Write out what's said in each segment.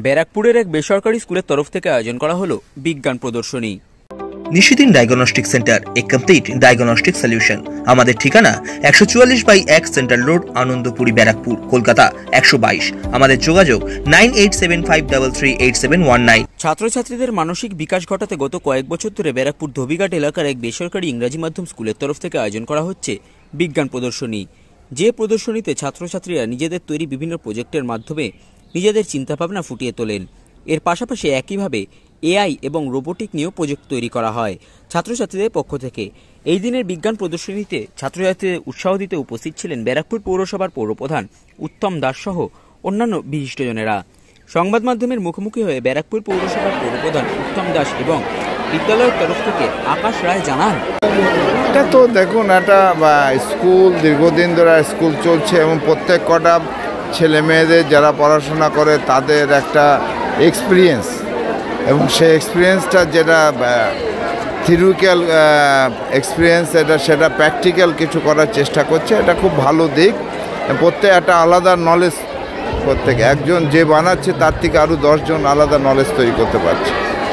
ব্যারাকপুরের এক বেসরকারি স্কুলের তরফ থেকে আয়োজন করা হলো বিজ্ঞান প্রদর্শনী। Nishidin diagnostic centre, a complete diagnostic solution. আমাদের ঠিকানা 144/1 সেন্ট্রাল রোড, আনন্দপুরি, ব্যারাকপুর, কলকাতা 122। আমাদের যোগাযোগ 9875338719। ছাত্রছাত্রীদের মানসিক বিকাশ ঘটাতে গত কয়েক বছর ধরে ব্যারাকপুর ধোবিঘাট এলাকার এক বেসরকারি ইংরাজি মাধ্যম স্কুলের তরফ থেকে আয়োজন করা হচ্ছে বিজ্ঞান প্রদর্শনী। যে প্রদর্শনীতে ছাত্রছাত্রীরা নিজেদের তৈরি বিভিন্ন প্রজেক্টের মাধ্যমে নিজেদের চিন্তাভাবনা ফুটিয়ে তোলেন। এর পাশাপাশি একইভাবে এআই এবং রোবোটিক নিয়েও প্রজেক্ট তৈরি করা হয় ছাত্রছাত্রীদের পক্ষ থেকে। এই দিনের বিজ্ঞান প্রদর্শনীতে ছাত্রছাত্রীদের উৎসাহ দিতে উপস্থিত ছিলেন ব্যারাকপুর পৌরসভার পৌরপ্রধান উত্তম দাস সহ অন্যান্য বিশিষ্টজনেরা। সংবাদ মাধ্যমের মুখোমুখি হয়ে ব্যারাকপুর পৌরসভার পৌরপ্রধান উত্তম দাস এবং বিদ্যালয়ের তরফ থেকে আকাশ রায় জানান, এটা তো দেখুন, একটা স্কুল দীর্ঘদিন ধরে স্কুল চলছে এবং প্রত্যেক কটা ছেলে মেয়েদের যারা পড়াশোনা করে তাদের একটা এক্সপিরিয়েন্স, এবং সেই এক্সপিরিয়েন্সটা যেটা থিওরিক্যাল এক্সপিরিয়েন্স সেটা প্র্যাকটিক্যাল কিছু করার চেষ্টা করছে। এটা খুব ভালো দিক। প্রত্যেক একটা আলাদা নলেজ, প্রত্যেক একজন যে বানাচ্ছে তার থেকে আরও 10 জন আলাদা নলেজ তৈরি করতে পারছে।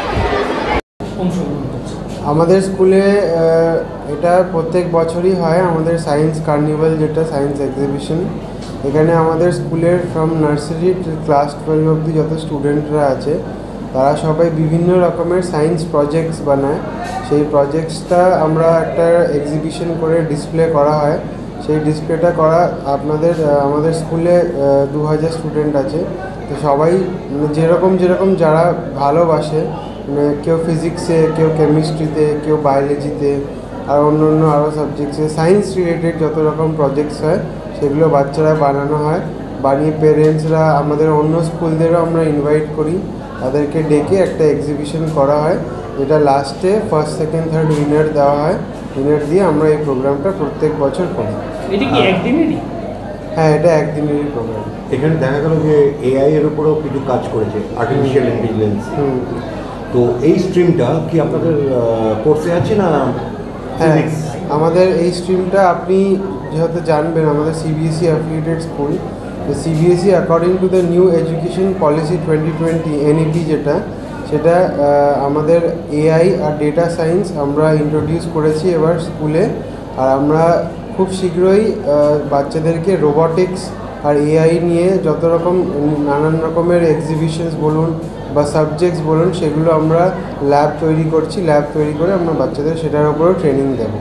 আমাদের স্কুলে এটা প্রত্যেক বছরই হয়, আমাদের সায়েন্স কার্নিভাল, যেটা সায়েন্স এক্সিবিশন। এখানে আমাদের স্কুলের ফ্রম নার্সারি টু ক্লাস 12 অবধি যত স্টুডেন্টরা আছে তারা সবাই বিভিন্ন রকমের সায়েন্স প্রজেক্টস বানায়। সেই প্রজেক্টসটা আমরা একটা এক্সিবিশন করে ডিসপ্লে করা হয়। সেই ডিসপ্লেটা করা আমাদের স্কুলে 2000 স্টুডেন্ট আছে। তো সবাই যেরকম যারা ভালোবাসে, কেউ ফিজিক্সে, কেউ কেমিস্ট্রিতে, কেউ বায়োলজিতে, আর অন্য আরও সাবজেক্টসে সায়েন্স রিলেটেড যত রকম প্রজেক্টস হয় সেগুলো বাচ্চারা বানানো হয়। বানিয়ে পেরেন্টসরা, আমাদের অন্য স্কুলদেরও আমরা ইনভাইট করি, তাদেরকে ডেকে একটা এক্সিবিশন করা হয়, যেটা লাস্টে ফার্স্ট সেকেন্ড থার্ড উইনার দেওয়া হয়। উইনার দিয়ে আমরা এই প্রোগ্রামটা প্রত্যেক বছর করি। এটা কি একদিনেরই? হ্যাঁ, এটা একদিনেরই প্রোগ্রাম। এখানে দেখা গেল যে এআই এর উপরেও কিছু কাজ করেছে, আর্টিফিশিয়াল ইন্টেলিজেন্স। তো এই স্ট্রিমটা কি আপনাদের কোর্সে আছে না? হ্যাঁ, আমাদের এই স্ট্রিমটা আপনি যেহেতু জানবেন, আমাদের সিবিএসই অ্যাফিলিয়েটেড স্কুল। তো CBSE according to the new education policy 2020 NEP সেটা আমাদের এআই আর ডেটা সায়েন্স আমরা ইন্ট্রোডিউস করেছি এবার স্কুলে। আর আমরা খুব শীঘ্রই বাচ্চাদেরকে রোবোটিক্স আর এআই নিয়ে যত রকম নানান রকমের এক্সিবিশনস বলুন বা সাবজেক্টস বলুন, সেগুলো আমরা ল্যাব তৈরি করছি। ল্যাব তৈরি করে আমরা বাচ্চাদের সেটার উপরেও ট্রেনিং দেবো।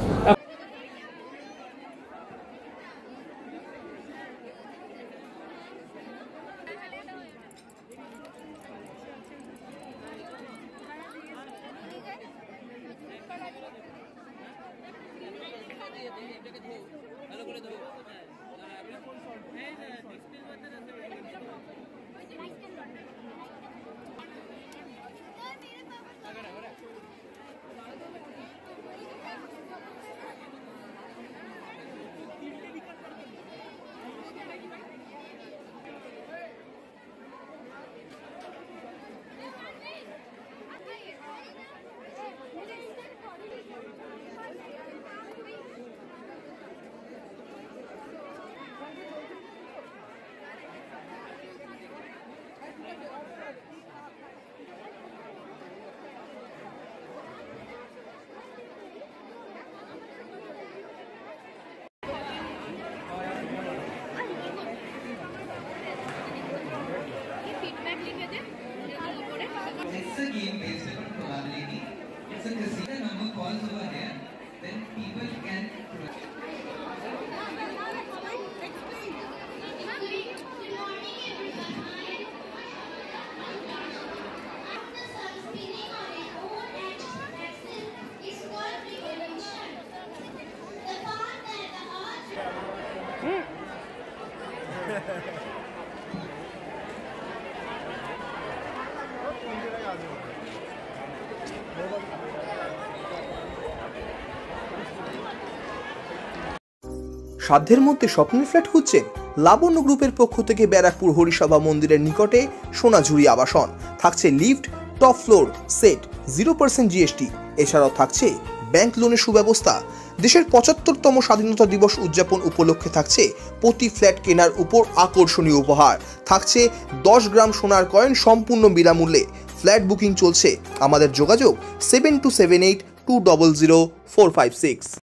It's a game based on probability. It's a casino. The number calls over here, then people can. সাধ্যের মধ্যে স্বপ্নের ফ্ল্যাট খুঁজছেন? লাবণ্য গ্রুপের পক্ষ থেকে ব্যারাকপুর হরিসভা মন্দিরের নিকটে সোনাঝুরি আবাসন। থাকছে lift, top floor, set, 0% GST. এছাড়াও থাকছে ব্যাংক লোনের সুব্যবস্থা। দেশের 75তম স্বাধীনতা দিবস উদযাপন উপলক্ষে থাকছে প্রতি ফ্ল্যাট কেনার উপর আকর্ষণীয় উপহার। থাকছে 10 গ্রাম সোনার কয়েন সম্পূর্ণ বিনামূল্যে। ফ্ল্যাট বুকিং চলছে। আমাদের যোগাযোগ 7278200456।